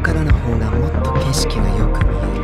からの方がもっと景色がよく見える。